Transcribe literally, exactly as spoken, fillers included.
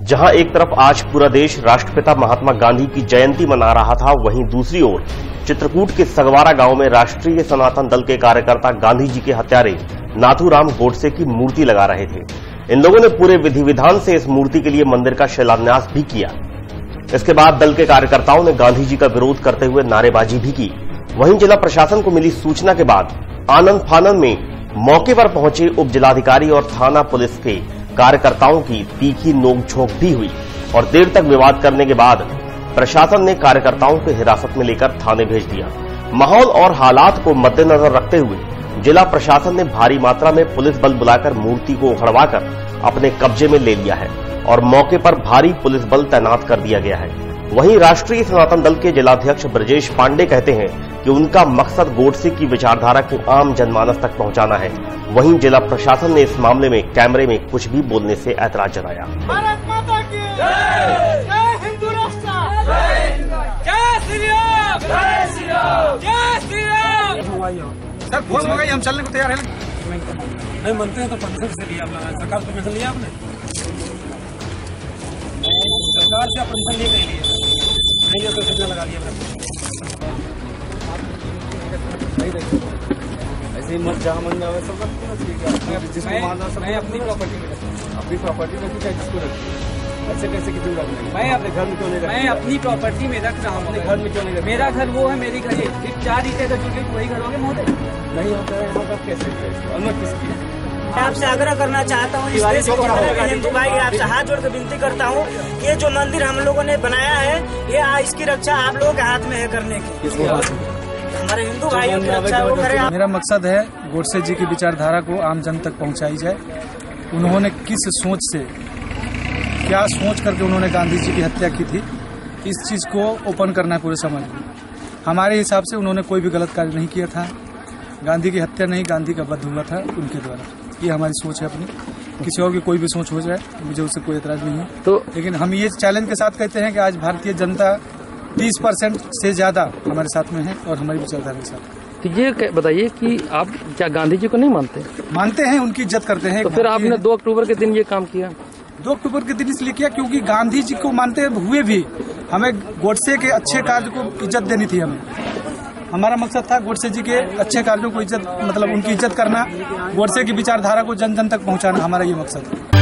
जहां एक तरफ आज पूरा देश राष्ट्रपिता महात्मा गांधी की जयंती मना रहा था, वहीं दूसरी ओर चित्रकूट के सगवारा गांव में राष्ट्रीय सनातन दल के कार्यकर्ता गांधी जी के हत्यारे नाथूराम गोडसे की मूर्ति लगा रहे थे। इन लोगों ने पूरे विधि विधान से इस मूर्ति के लिए मंदिर का शिलान्यास भी किया। इसके बाद दल के कार्यकर्ताओं ने गांधी जी का विरोध करते हुए नारेबाजी भी की। वहीं जिला प्रशासन को मिली सूचना के बाद आनंद फानन में मौके पर पहुंचे उप जिलाधिकारी और थाना पुलिस के कार्यकर्ताओं की तीखी नोकझोंक भी हुई और देर तक विवाद करने के बाद प्रशासन ने कार्यकर्ताओं को हिरासत में लेकर थाने भेज दिया। माहौल और हालात को मद्देनजर रखते हुए जिला प्रशासन ने भारी मात्रा में पुलिस बल बुलाकर मूर्ति को उखड़वाकर अपने कब्जे में ले लिया है और मौके पर भारी पुलिस बल तैनात कर दिया गया है। वहीं राष्ट्रीय सनातन दल के जिलाध्यक्ष ब्रजेश पांडे कहते हैं कि उनका मकसद गोडसे की विचारधारा को आम जनमानस तक पहुंचाना है। वहीं जिला प्रशासन ने इस मामले में कैमरे में कुछ भी बोलने से ऐतराज जताया। भारत माता की जय, जय हिंदू राष्ट्र, जय श्री राम, जय श्री राम, जय श्री राम। सर फोन मंगाई, हम चलने को तैयार हैं। नहीं मनते हैं तो परमिशन से लिया आपने, सरकार से परमिशन लिया आपने, सरकार से परमिशन लिए नहीं लिया, नहीं तो कितना लगा दिया ऐसे ही मत जहाँ मन जावे सब जिसको मारना सब। मैं अपनी प्रॉपर्टी में अपनी प्रॉपर्टी में रखी, जिसको रखी ऐसे कैसे किसी को रखना। मैं अपने घर में क्यों नहीं मैं अपनी प्रॉपर्टी में रख रहा हूँ। अपने घर में क्यों नहीं रखना? मेरा घर वो है, मेरी घर ये चार ईटे का जुटे वही घर होगे महोदय। नहीं होता है यहाँ का कैसे अनुमति किसकी? आपसे आग्रह करना चाहता हूँ, इस देश के हिंदू भाई आपसे हाथ जोड़ कर विनती करता हूँ, ये जो मंदिर हम लोगों ने बनाया है, ये इसकी रक्षा आप लोगों के हाथ में है करने की। हमारे हिंदू भाइयों की रक्षा वो करें। मेरा मकसद है गोडसे जी की विचारधारा को आम जन तक पहुंचाई जाए। उन्होंने किस सोच से, क्या सोच करके उन्होंने गांधी जी की हत्या की थी, इस चीज को ओपन करना है पूरे समाज में। हमारे हिसाब से उन्होंने कोई भी गलत कार्य नहीं किया था। गांधी की हत्या नहीं, गांधी का वध हुआ था उनके द्वारा। ये हमारी सोच है अपनी। किसी और की कोई भी सोच हो जाए मुझे उससे कोई एतराज नहीं है। तो लेकिन हम ये चैलेंज के साथ कहते हैं कि आज भारतीय जनता तीस परसेंट से ज्यादा हमारे साथ में है और हमारी विचारधारा के साथ। तो ये बताइए कि आप क्या गांधी जी को नहीं मानते? मानते हैं, उनकी इज्जत करते हैं। तो फिर आपने दो अक्टूबर के दिन ये काम किया? दो अक्टूबर के दिन इसलिए किया क्योंकि गांधी जी को मानते हुए भी हमें गोडसे के अच्छे कार्य को इज्जत देनी थी। हमें हमारा मकसद था गोडसे जी के अच्छे कार्यों को इज्जत, मतलब उनकी इज्जत करना, गोडसे की विचारधारा को जन जन तक पहुंचाना, हमारा ये मकसद है।